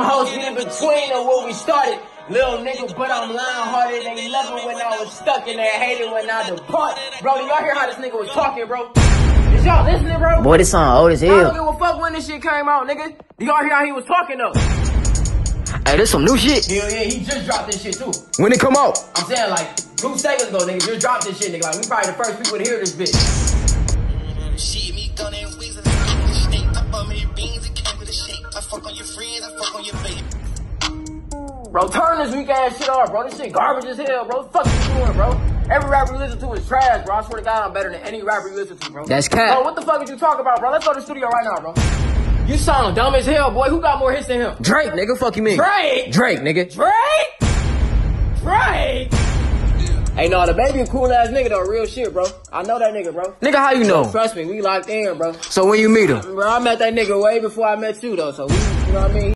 them hoes get in between of what we started. Little nigga, but I'm lion-hearted. They love it when I was stuck and they hate it when I depart. Bro, y'all hear how this nigga was talking, bro? Is y'all listening, bro? Boy, this song old as hell. I don't give a fuck when this shit came out, nigga. Y'all hear how he was talking, though? Hey, this some new shit. Hell yeah, he just dropped this shit, too. When it come out? I'm saying, like, 2 seconds ago, nigga, just dropped this shit, nigga. Like, we probably the first people to hear this bitch. Shit, me gun and weasel, I bought me beans and came with a shake. I fuck on your friends, I fuck on your baby. Bro, turn this weak ass shit off, bro. This shit garbage as hell, bro. What the fuck you doing, bro? Every rapper you listen to is trash, bro. I swear to God, I'm better than any rapper you listen to, bro. That's cat. Bro, what the fuck did you talk about, bro? Let's go to the studio right now, bro. You sound dumb as hell, boy. Who got more hits than him? Drake, nigga. Fuck you mean? Drake? Drake, nigga. Drake? Drake? Hey, no, the baby a cool ass nigga though, real shit, bro. I know that nigga, bro. Nigga, how you know? Trust me, we locked in, bro. So when you meet him? Bro, I met that nigga way before I met you, though, so we, you know what I mean?